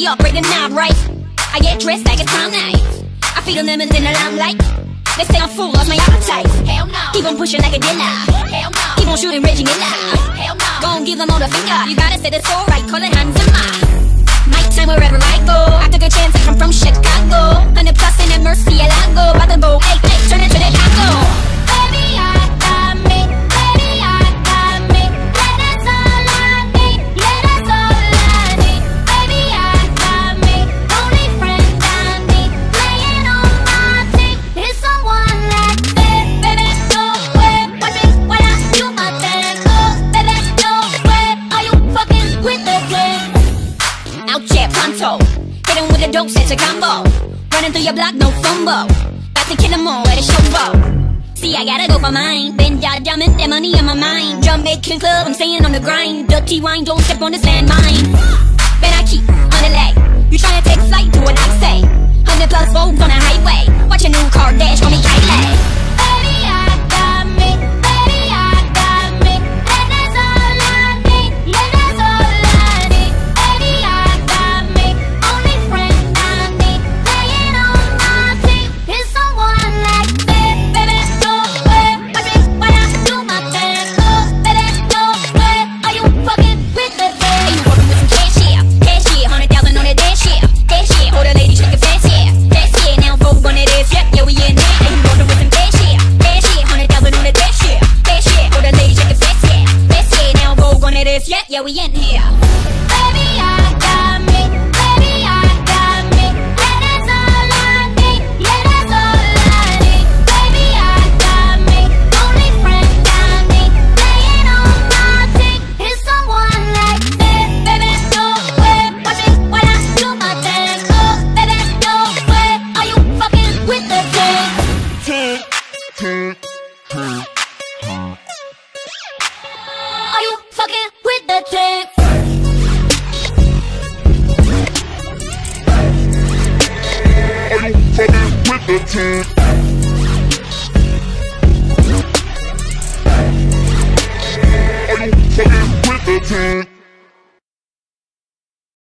up, break the knob, right? I get dressed like it's prom night. I feed them lemons in the limelight. They say I'm full, lost my appetite. Hell no. Keep on pushing like a dealer. Hell no. Keep on shooting, raging in love. Hell no. Gon' give them all the finger. You gotta say the soul right, call it hands in mine. My time wherever I go. I took a chance, I come from Chicago. 100 plus in a Mercy, I go. By the boat, hey, hey, turn it to the Congo. Baby, I got me. Baby, I got me. Yeah, that's all I need. Yeah, that's all I need. Baby, I got me. Only friend I need. Laying on my teeth is someone like this. Baby, no way. Watch me while I do my thing. Oh, baby, no way. Are you fucking with the king? Out jet pronto. Hit him with a dope, it's a combo. Running through your block, no fumble. About to kill 'em all at a showboat. See, I gotta go for mine. Been jumping, that money on my mind. Jamaican club, I'm staying on the grind. Dirty wine, don't step on this landmine. Bet I keep on the leg. You tryna take flight, do what I say. 100 plus volts on the highway. Watch a new car dash on me, Kylie. Baby, I got me. Baby, I got me. And that's all I need. Yeah, that's all I need. Baby, I got me. Only friend I need. Laying on my teeth is someone like this. Baby, no way. Watch me while I do my thing. Oh, baby, no way. Are you fucking with the thing? Are you working with some cash here? Cash here, 100,000 on the dash here. Dash here, hold a lady, shake a fast here. Fast here, now fold on it is, yep, yeah, we in there. Are you working with some cash here? Cash here, 100,000 on the dash here. Dash here, hold a lady, shake a fast here. Fast here, now fold on it is, yep, yeah, we in here. Baby, I got me. Baby, I got me. Yeah, that's all I need. Yeah, that's all I need. Baby, I got me. Only friend I need. Laying on my teeth is someone like this. Baby, no way. Watch me while I do my thing. Oh, baby, no way. Are you fucking with the thing? Are you fucking with the thing? Are you fucking with the team? Are you fucking with the team?